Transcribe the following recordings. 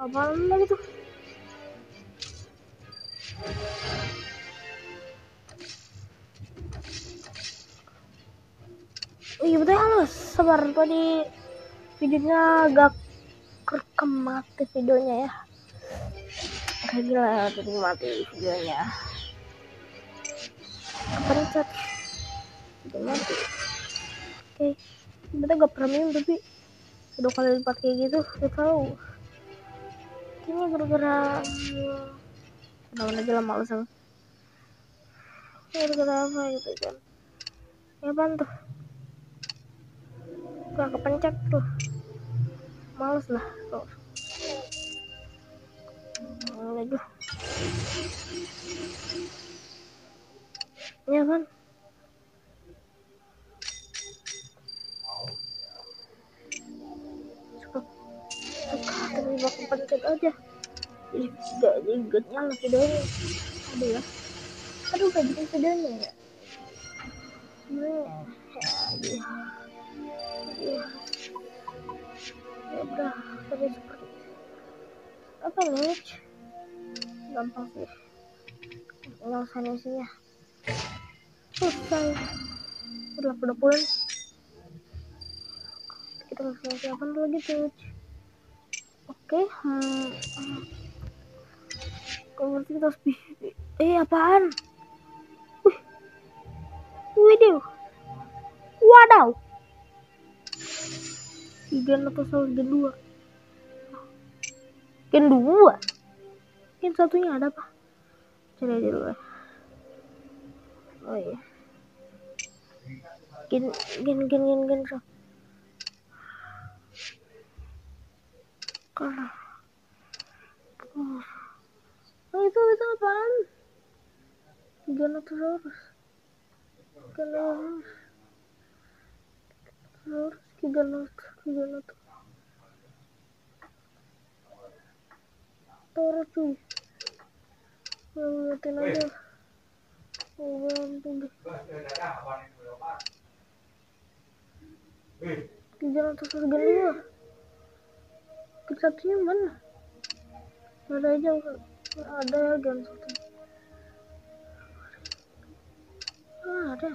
apaan lagi tuh? Oh iya betul, halo, sabar, tadi videonya agak kerekam, mati videonya ya. Kayak gila tadi mati videonya. Kepencet udah mati. Oke, kita gak premium tapi udah kali lipat kayak gitu, udah tahu. Kayaknya gara-gara udah aja lah, males aku. Gara-gara apa gitu kan? Ya apaan tuh? Gak kepencet tuh. Males lah tuh. Aduh. Ya kan? Suka tapi gak kepencet aja. Jadi gak nyala videonya. Aduh ya. Aduh kayak gitu videonya ya. Ya udah, tapi seperti apa nih? Gampang sih. Nyelesain isinya. Selesai. Udah pulang. Kita selesai apa lagi tuh? Oke, kalau ngerti kita harus apaan? Widih. Wadaw. Gen atau saus gen 2? Gen 2? Gen satunya ada apa? Cari aja dulu. Oh iya. Gen so. Karena itu apaan? Giganotosaurus. Toro cuy. Ngeliatin aja. Giganotosaurus gen 2. Satunya mana? Ada aja, ada ya gen 1. Ada.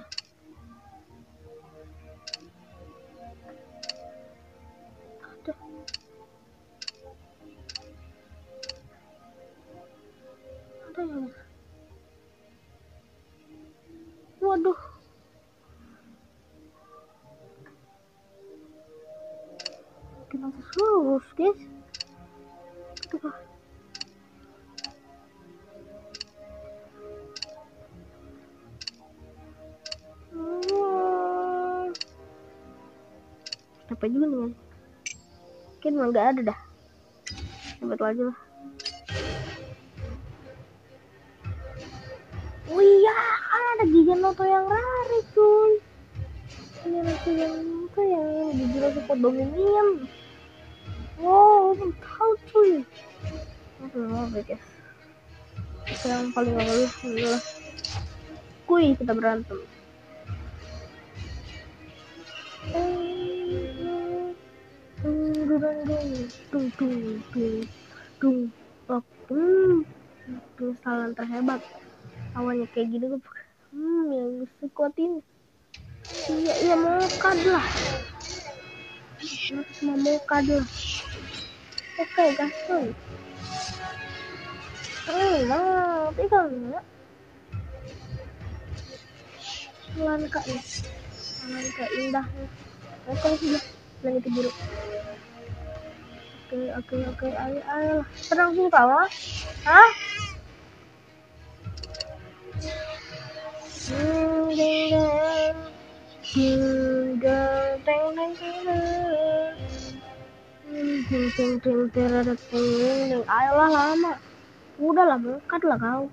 Ya. Waduh. Kenapa terus, guys? Itu kah? Capek juga nih, mungkin emang nggak ada dah. Hebat lagi lah. Oh iya, kan ada Giganoto yang rare cuy. Giganoto yang apa yang di Jurassic World Dominion. Wow, belum tahu cuy. Maaf guys. Yang paling awal adalah kuy, kita berantem. Kesalahan terhebat. Awalnya kayak gini tuh. Yang sekuatin. Iya mokad lah. Semua mokad lah. Oke gaskan. Tinggal nggak? Langka nih. Langka indahnya. Oke sudah. Langit biru. Oke, ayo lah. Tenang sih kawan. Hah? Ayolah lama. Udahlah mokad lah kau.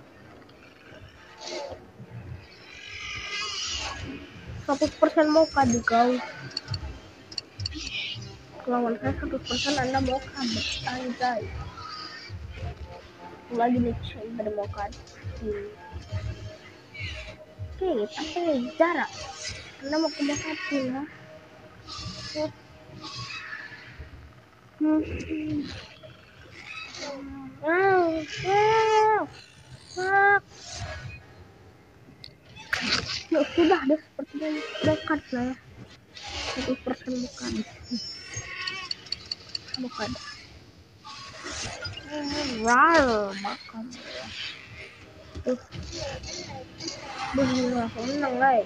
100% mokad di kau. Lawan saya 100% Anda mokad. Anjay. Lagi nih pada mokad. Oke, tapi jarak. Anda mau ke mokad ya? Ya sudah deh, sepertinya dekat lah ya. 1% bukan. Rar makan. Tuh, langsung menang guys.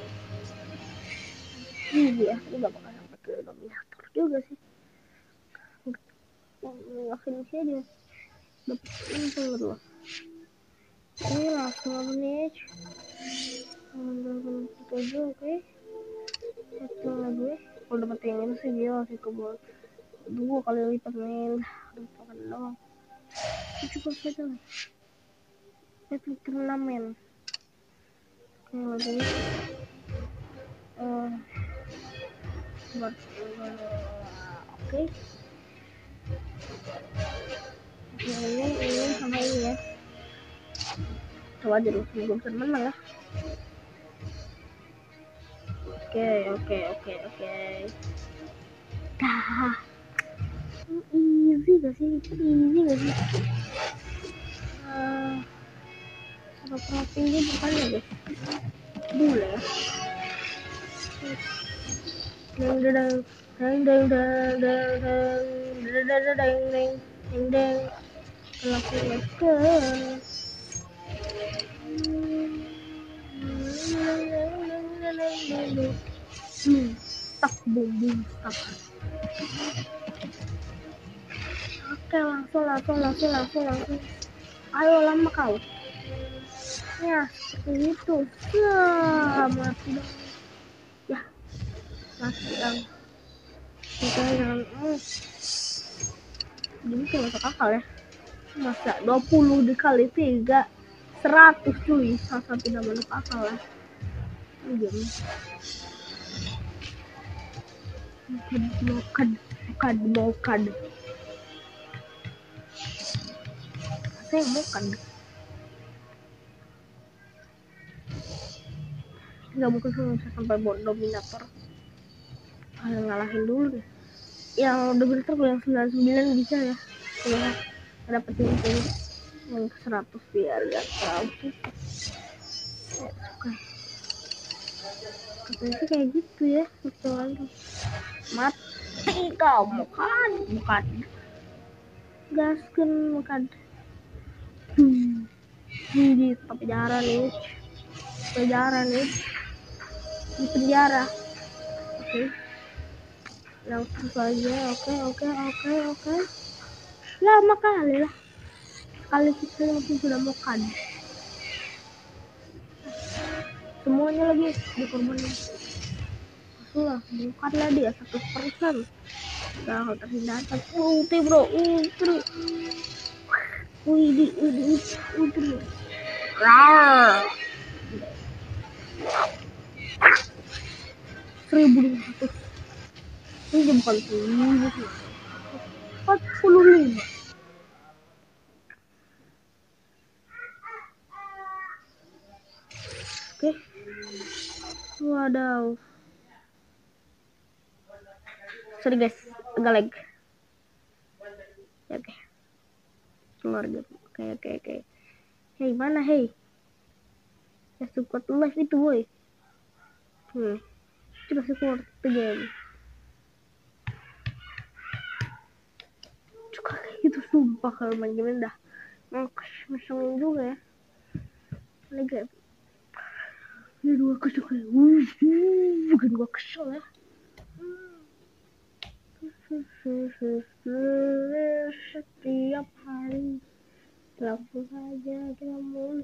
Iya, ini gak bakal sampai ke dominator juga sih. Akhirnya sih dia dapat untung dulu. Ini langsung nih. Oke. Satu lagi. Kalau dapat yang ini sih dia masih kebal 2 kali lipat men. Lupakan doang. Cukup saja lah. Itu turnamen. Oke lagi. Oke. Ini sama ini ya. Coba aja dulu sebelum bisa menang ya. Oke. Dah. Easy gak sih? Apa protein bukan ya guys? Dulu ya. Tak boom tak. Oke, langsung. Ayo lama kau. Ya, seperti itu. Ya, mati dong. Ya, mati dong. Kita jangan. Jadi tuh masuk akal ya. Masa 20 dikali 3 100 cuy. Sangat tidak masuk akal ya. Ini Mokad. Saya Mokad. Nggak mungkin bisa sampai dominator. Ngalahin dulu deh. Yang dominator yang 99 bisa ya. Kalau dapetin yang 100 biar gak tahu sih. Katanya sih kayak gitu ya. Betul. Mati kau bukan. Gasken bukan. Di penjara nih. Di penjara. Oke. Langsung saja. Oke. Lama kali lah. Sekali kita langsung sudah makan. Semuanya lagi dikorbanin. Itulah, bukanlah dia 100%. Nah, terhindarkan. Ulti bro, ulti. Ulti. Rar. 1.200. Ini bukan 1.000. 45. Oke. Wadaw. Sorry guys, agak lag. Oke. Keluar gitu. Oke. Hey, mana hey? Ya support live itu boy. Coba support the game. Suka itu sumpah kalau main game dah. Ngeselin juga ya. Lagi. Ini dua kesel. Bukan gua kesel ya. Setiap hari langsung saja kita mulai.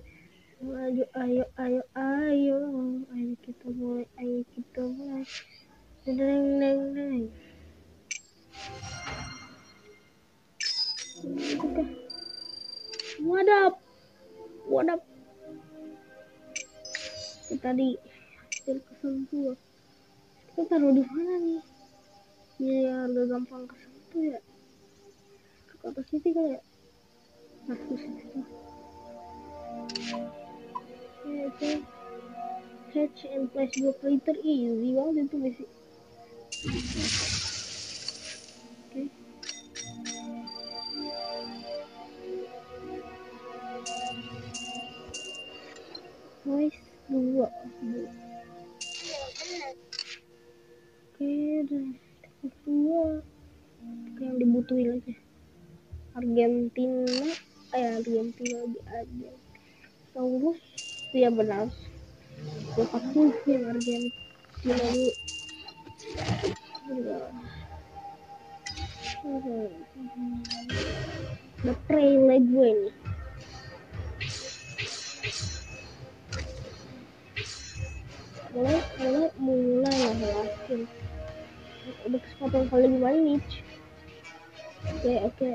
Ayo kita mulai. Deng. Oke. Wadap. Kita di hasil kesentuh. Kita taruh di mana nih? Biar gak gampang kesentuh ya. Ke atas sini kali ya. Nah, di sini. Oke. Catch and place 2 kali easy banget itu basic. Oke. dua. Oke, dua yang dibutuhin aja. Argentina lagi aja. Terus ya benar. Lepasnya yang Argentina dulu. Udah pray leg gue nih. mulai lah yakin. Udah kesempatan kali gimana nih? Oke.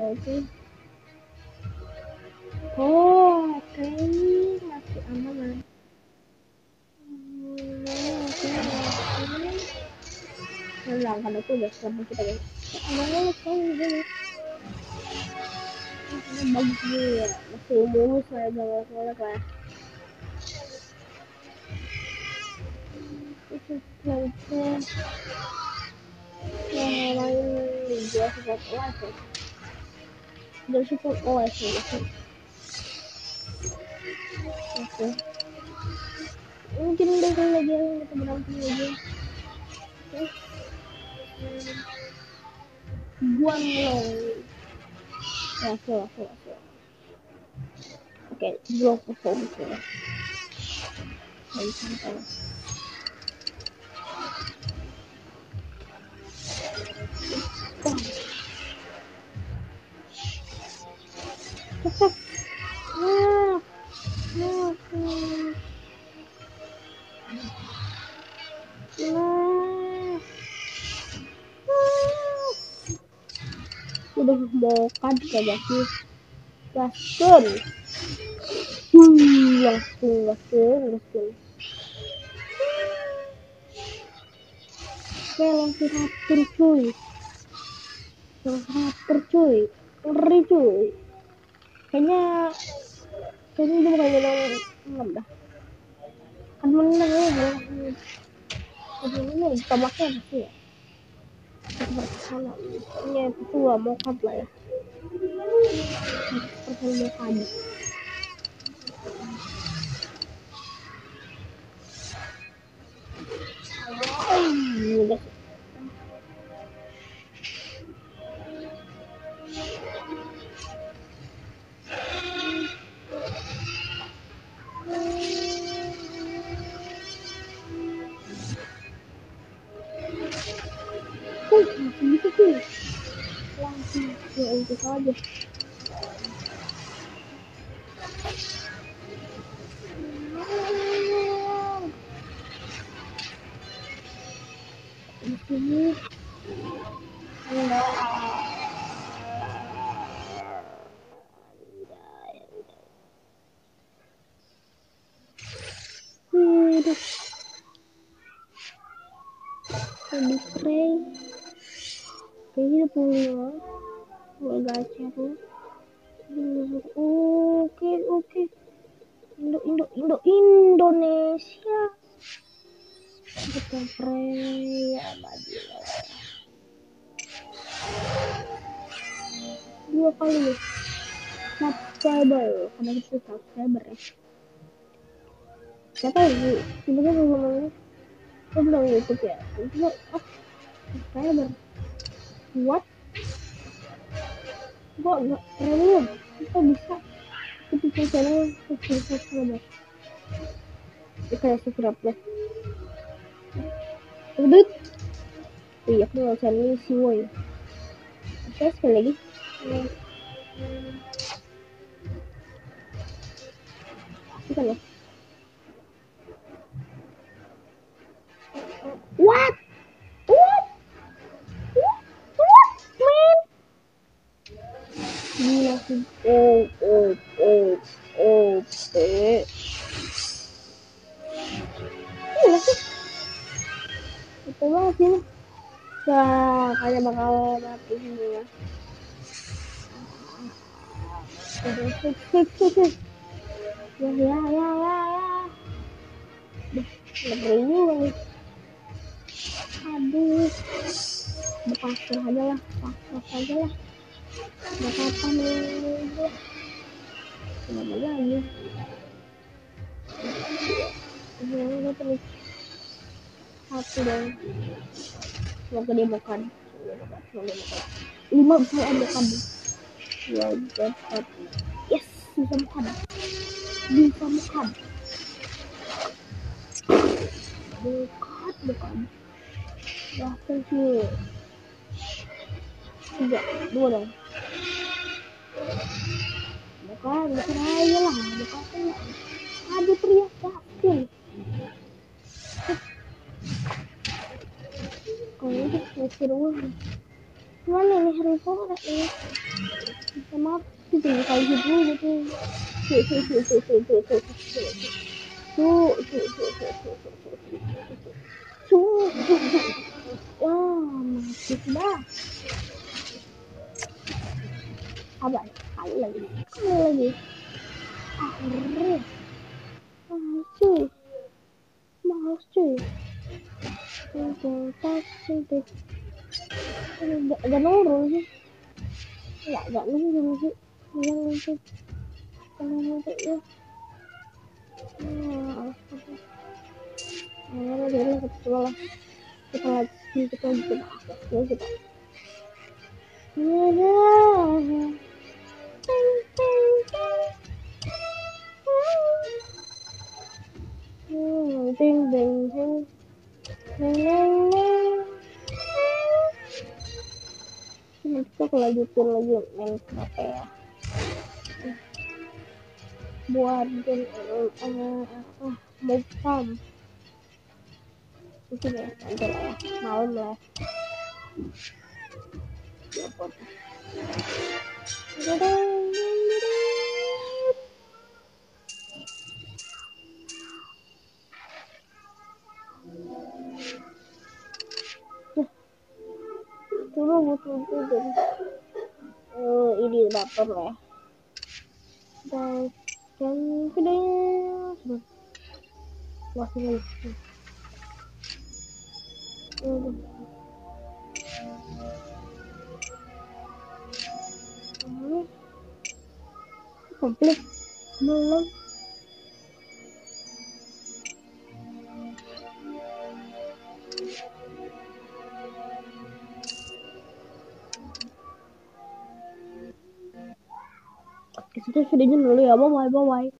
Oke, masih aman lah. Hilang kan aku udah selama kita guys. Aman kan gini. Bagus ya, masih mulus lah, jangan ngolek lah. Itu langsung main Liga support OS ya. Udah support OS ya. Oke. Mungkin udah lagi yang kita berantem lagi. Guanglong. Oke, blok performance ya. Ayo santai. Udah mau kad aja sih. Gaskan. Langsung. Langsung raptor cuy. Ngeri cuy. Kayaknya dia bukan jalan enam dah. Kan menang ya. Ini tamaknya pasti ya. Sana ini itu mau kad lah ya. Persen mau kad. Udah. Gitu tuh. Langsung ya itu saja. Di sini di pray kayaknya punya gacha tuh. Oke. Indonesia kita pray ya Madinah. 2 kali nih subscriber karena itu subscriber ya. Siapa ini? Sebenarnya ngomongnya aku bilang YouTube ya. Itu subscriber. What? Kok nggak premium? Kita bisa ketika channel subscriber. Kayak subscribe lah. Udut. Iya, aku nggak channel si Woy. Oke, sekali lagi. Bukan ya? What? Man? Gila sih. Gila sih. Itu banget sih. Wah, kayak bakal mati semua. Fix. Ya. Lebih juga nih. Aduh. Pasrah aja lah. Gak apa-apa nih. Gimana lagi? Ini terus satu dan semoga dia makan. Semoga dia makan. 5 bisa makan. Ya dapat. Yes, bisa makan. Bisa makan. Bukan. Bahkan sih. 3, 2 dong. Bukan aja lah. Bukan. Aduh teriak yakin. Kalau itu mikir ulang. Mana ini Harry Potter ini? Bisa mati tuh kalau gitu gitu. Ya mati sudah. Sabar, sekali lagi. Males cuy. Gak nurul sih. Gak nurul sih. Yang ya. Kita lagi kita ting ting ting kita lanjutin lagi main apa ya buat mau pam itu ya nanti lah ya malam lah dulu butuh jadi ini dapur lah dan gede masih lagi komplit belum kita sudah dulu ya bye bye